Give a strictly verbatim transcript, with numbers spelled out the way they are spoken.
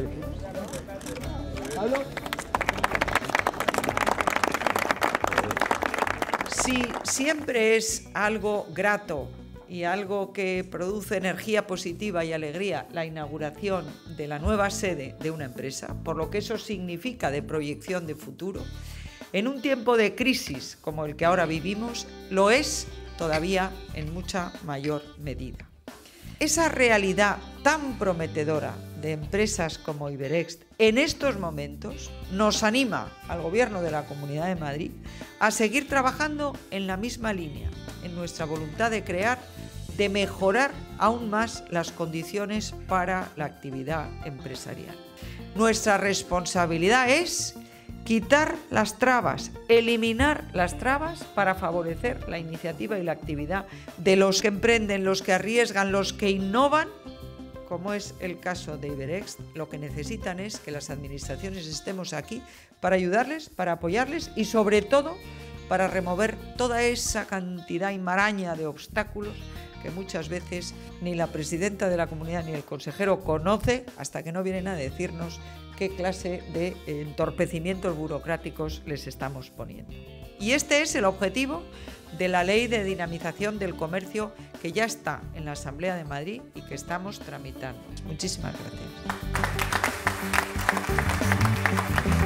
decir. ¿Pablo? Si siempre es algo grato y algo que produce energía positiva y alegría la inauguración de la nueva sede de una empresa, por lo que eso significa de proyección de futuro, en un tiempo de crisis como el que ahora vivimos, lo es todavía en mucha mayor medida. Esa realidad tan prometedora de empresas como Iberext en estos momentos nos anima al Gobierno de la Comunidad de Madrid a seguir trabajando en la misma línea, en nuestra voluntad de crear, de mejorar aún más las condiciones para la actividad empresarial. Nuestra responsabilidad es quitar las trabas, eliminar las trabas para favorecer la iniciativa y la actividad de los que emprenden, los que arriesgan, los que innovan, como es el caso de Iberext. Lo que necesitan es que las administraciones estemos aquí para ayudarles, para apoyarles y sobre todo para remover toda esa cantidad y maraña de obstáculos que muchas veces ni la presidenta de la comunidad ni el consejero conoce hasta que no vienen a decirnos qué clase de entorpecimientos burocráticos les estamos poniendo. Y este es el objetivo de la Ley de Dinamización del Comercio que ya está en la Asamblea de Madrid y que estamos tramitando. Muchísimas gracias.